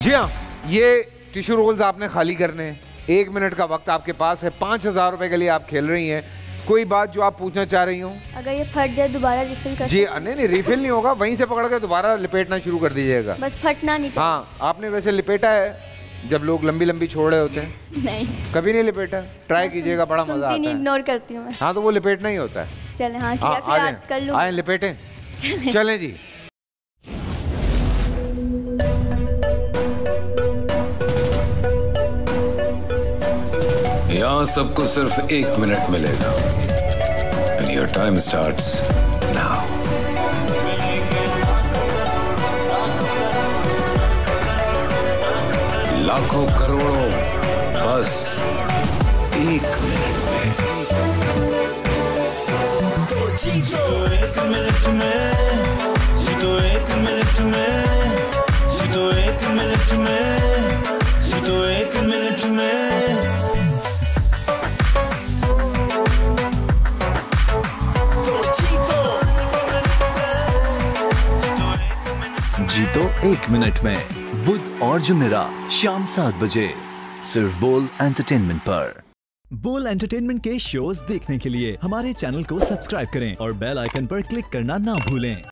जी हाँ, ये tissue roles आपने खाली करने हैं। 1 मिनट का वक्त आपके पास है। 5000 रुपए के लिए आप खेल रही हैं। कोई बात जो आप पूछना चाह रही हो? अगर ये फट जाए दोबारा रिफिल कर? जी नहीं, रिफिल नहीं होगा, वहीं से पकड़ के दोबारा लिपेटना शुरू कर दीजिएगा। बस फटना नहीं चाहिए। हाँ, आपने वैसे लिपेटा है जब लोग लंबी लंबी छोड़ रहे होते हैं? नहीं, कभी नहीं लिपेटा। ट्राई कीजिएगा, बड़ा मजा आता है। इग्नोर करती हूँ मैं। हाँ, तो वो लिपेटना ही होता है। चले, हाँ फिर कर लूँ। आए लिपेटे, चलें जी। यहाँ सबको सिर्फ 1 मिनट मिलेगा। And your time starts now. लाखों करोड़ों बस 1 मिनट में। जीतो 1 मिनट में, जीतो 1 मिनट में, जीतो 1 मिनट में, जीतो 1 मिनट में। जीतो 1 मिनट में, बुध और जुमेरात शाम 7 बजे सिर्फ बोल एंटरटेनमेंट पर। बोल एंटरटेनमेंट के शोज देखने के लिए हमारे चैनल को सब्सक्राइब करें और बेल आइकन पर क्लिक करना ना भूलें।